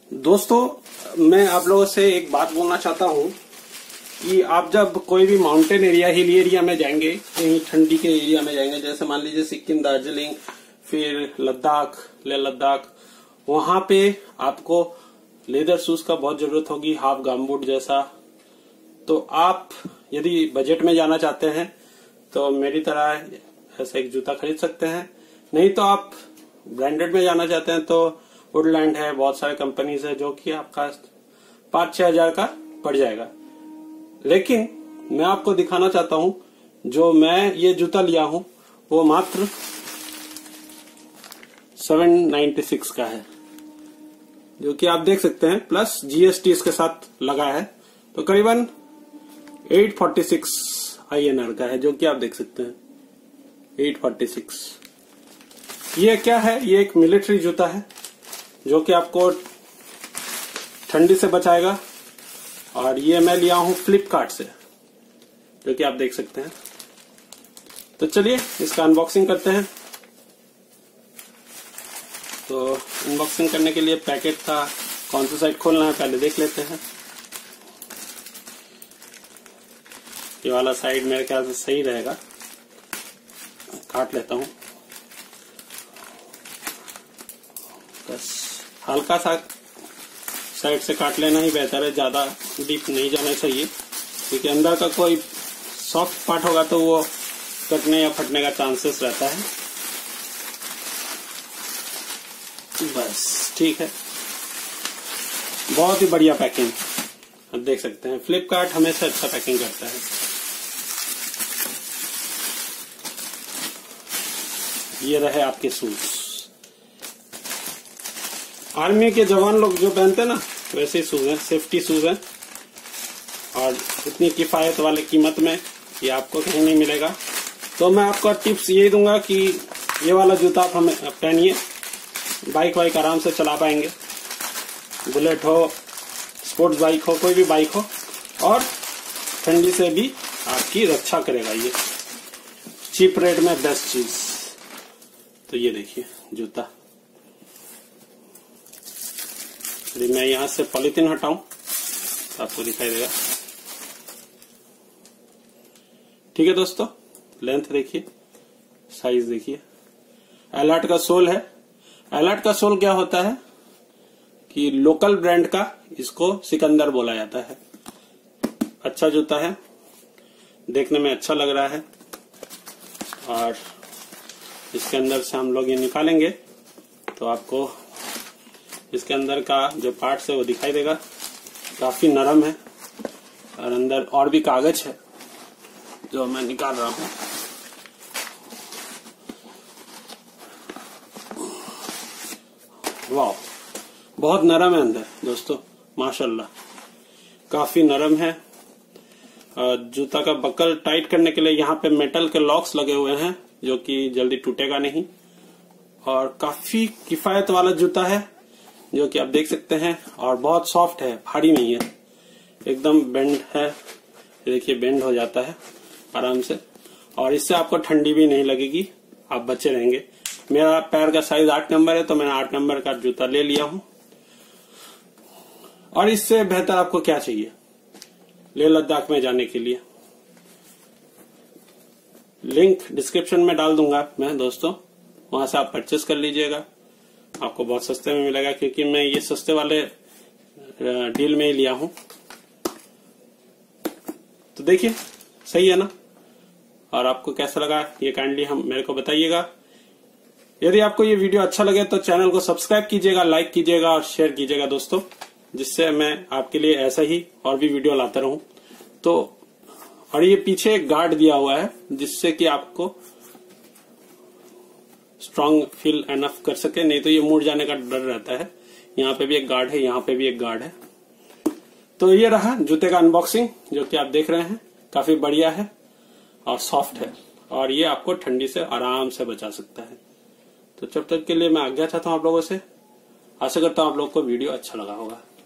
दोस्तों, मैं आप लोगों से एक बात बोलना चाहता हूँ कि आप जब कोई भी माउंटेन एरिया, हिल एरिया में जाएंगे, कहीं ठंडी के एरिया में जाएंगे, जैसे मान लीजिए सिक्किम, दार्जिलिंग, फिर लद्दाख, लेह लद्दाख, वहां पे आपको लेदर शूज का बहुत जरूरत होगी, हाफ गमबूट जैसा। तो आप यदि बजट में जाना चाहते हैं तो मेरी तरह ऐसा एक जूता खरीद सकते हैं। नहीं तो आप ब्रांडेड में जाना चाहते हैं तो वुडलैंड है, बहुत सारे कंपनीज है जो कि आपका 5-6 हजार का पड़ जाएगा। लेकिन मैं आपको दिखाना चाहता हूं, जो मैं ये जूता लिया हूं वो मात्र 796 का है, जो कि आप देख सकते हैं, प्लस जीएसटी इसके साथ लगा है, तो करीबन 846 INR का है, जो कि आप देख सकते हैं 846। ये क्या है? ये एक मिलिट्री जूता है जो कि आपको ठंडी से बचाएगा। और ये मैं लिया हूं फ्लिपकार्ट से, जो कि आप देख सकते हैं। तो चलिए इसका अनबॉक्सिंग करते हैं। तो अनबॉक्सिंग करने के लिए पैकेट का कौन सा साइड खोलना है पहले देख लेते हैं। ये वाला साइड मेरे ख्याल से सही रहेगा, काट लेता हूं। बस हल्का सा साइड से काट लेना ही बेहतर है, ज्यादा डीप नहीं जाना चाहिए, क्योंकि अंदर का कोई सॉफ्ट पार्ट होगा तो वो कटने या फटने का चांसेस रहता है। बस ठीक है, बहुत ही बढ़िया पैकिंग। आप देख सकते हैं फ्लिपकार्ट हमेशा अच्छा पैकिंग करता है। ये रहे आपके शूज। आर्मी के जवान लोग जो पहनते हैं ना, वैसे शूज हैं, सेफ्टी शूज हैं, और इतनी किफायत वाले कीमत में ये आपको कहीं नहीं मिलेगा। तो मैं आपको टिप्स यही दूंगा कि ये वाला जूता आप हमें पहनिए, बाइक वाइक आराम से चला पाएंगे, बुलेट हो, स्पोर्ट्स बाइक हो, कोई भी बाइक हो, और ठंडी से भी आपकी रक्षा करेगा। ये चीप रेट में बेस्ट चीज। तो ये देखिए जूता। यदि मैं यहां से पॉलिथीन हटाऊं तो आपको दिखाई देगा। ठीक है दोस्तों, लेंथ देखिए, साइज देखिए। एलर्ट का सोल है। एलर्ट का सोल क्या होता है कि लोकल ब्रांड का इसको सिकंदर बोला जाता है। अच्छा जूता है, देखने में अच्छा लग रहा है, और इसके अंदर से हम लोग ये निकालेंगे तो आपको इसके अंदर का जो पार्ट्स है वो दिखाई देगा। काफी नरम है, और अंदर और भी कागज है जो मैं निकाल रहा हूं। वाह, बहुत नरम है अंदर दोस्तों, माशाल्लाह, काफी नरम है। जूता का बकल टाइट करने के लिए यहाँ पे मेटल के लॉक्स लगे हुए हैं, जो कि जल्दी टूटेगा नहीं, और काफी किफायत वाला जूता है, जो कि आप देख सकते हैं, और बहुत सॉफ्ट है, भारी नहीं है, एकदम बेंड है। देखिए बेंड हो जाता है आराम से, और इससे आपको ठंडी भी नहीं लगेगी, आप बचे रहेंगे। मेरा पैर का साइज 8 नंबर है, तो मैंने 8 नंबर का जूता ले लिया हूं। और इससे बेहतर आपको क्या चाहिए लेह लद्दाख में जाने के लिए? लिंक डिस्क्रिप्शन में डाल दूंगा मैं दोस्तों, वहां से आप परचेस कर लीजिएगा, आपको बहुत सस्ते में मिलेगा, क्योंकि मैं ये सस्ते वाले डील में ही लिया हूं। तो देखिए सही है ना? और आपको कैसा लगा ये काइंडली हम मेरे को बताइएगा। यदि आपको ये वीडियो अच्छा लगे तो चैनल को सब्सक्राइब कीजिएगा, लाइक कीजिएगा और शेयर कीजिएगा दोस्तों, जिससे मैं आपके लिए ऐसा ही और भी वीडियो लाता रहूं। तो और ये पीछे एक गार्ड दिया हुआ है, जिससे कि आपको स्ट्रांग फील एनफ कर सके, नहीं तो ये मुड़ जाने का डर रहता है। यहाँ पे भी एक गार्ड है, यहाँ पे भी एक गार्ड है। तो ये रहा जूते का अनबॉक्सिंग, जो कि आप देख रहे हैं, काफी बढ़िया है और सॉफ्ट है, और ये आपको ठंडी से आराम से बचा सकता है। तो जब तक के लिए मैं आज्ञा चाहता हूँ आप लोगों से। आशा करता हूँ आप लोगों को वीडियो अच्छा लगा होगा।